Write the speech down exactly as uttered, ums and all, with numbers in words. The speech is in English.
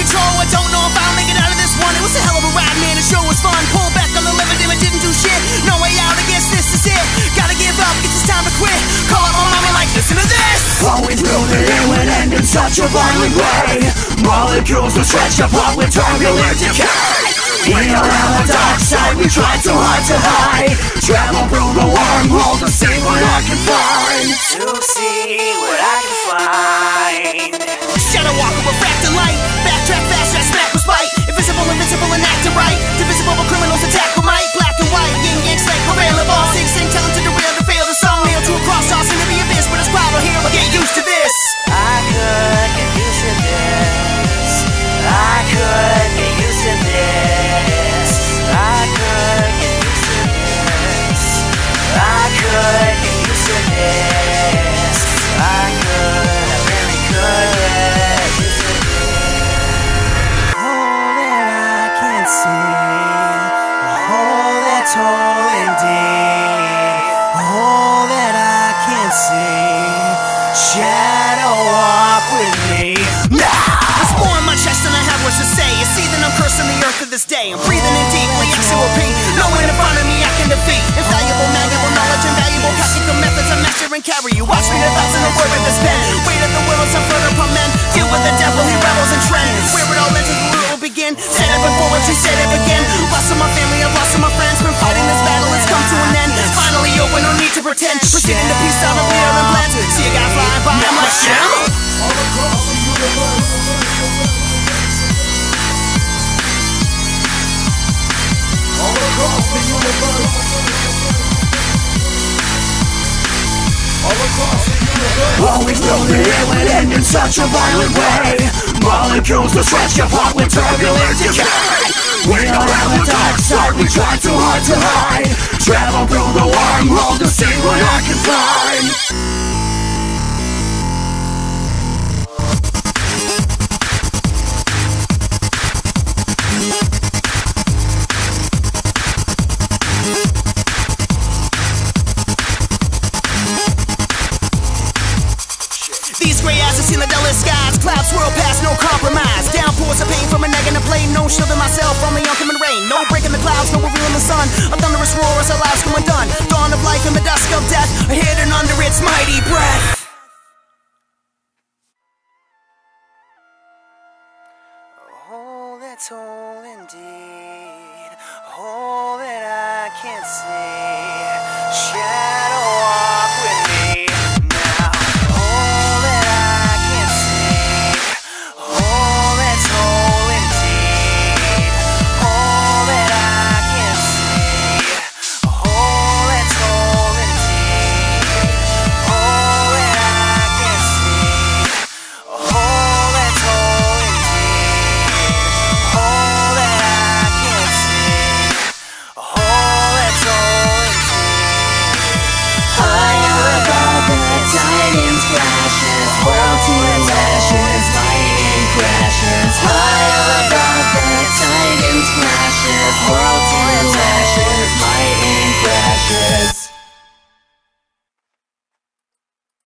control. I don't know if I'll make it out of this one. It was a hell of a ride, man, the show was fun. Pull back on the lever, damn, it didn't do shit. No way out, I guess this is it. Gotta give up, guess it's time to quit. Call up my mama like, listen to this. Always knew that it would end in such a violent way. Molecules were stretched apart with turbulent decay. We are on the dark side, we tried so hard to hide. Travel through the wormhole to see what I can find. To see what I can find. Shadowwalker, refracted light. Backtrack fast, that smack was right. Invisible, invincible, and acting right. Divisible, but criminals attack with might. Black and white, yin yang snake, available. Sing, sing, tell them to the real, to fail the song. Nailed to a cross, toss into the abyss. But it's crowd here, but get used to this. I could get used to this. I could get used to this. I could get used to this. I could get used to this. I could, I really could get used to this. All that I can see, all that's all indeed. All that I can see, shadow walk with me. There's more in my chest than I have words to say. You see that I'm cursing the earth to this day. I'm breathing in deeply, X O P. No one in front of me I can defeat. Invaluable, malleable, knowledge invaluable. Practical methods I master and carry you. Watch me, a thousand of word with this pen. Weight of the willows and further upon men. Deal with the devil, he rebels and trends. Where it all ends and the world will begin. Said it before, but you said it again. Lost of my family, I've lost of my friends. Been fighting this battle, it's come to an end. Finally over, no need to pretend. Proceeding to peace out of real and blends. See a guy flying by, I'm like, shell. All across the universe. All across the universe. All across the universe. Always knew that it would end in such a violent way. Molecules were stretched apart with turbulent decay. We are on the dark side, we tried so hard to hide. Travel through the wormhole to see what I can find. These gray asses in the dullest skies. Clouds swirl past, no compromise. Downpours of pain from a neck and a plane. No shielding myself from the oncoming rain. No breaking the clouds, no revealing the sun. A thunderous roar as our lives come undone. Dawn of life in the dusk of death are hidden under its mighty breath. Oh, that's all indeed. All that I can see.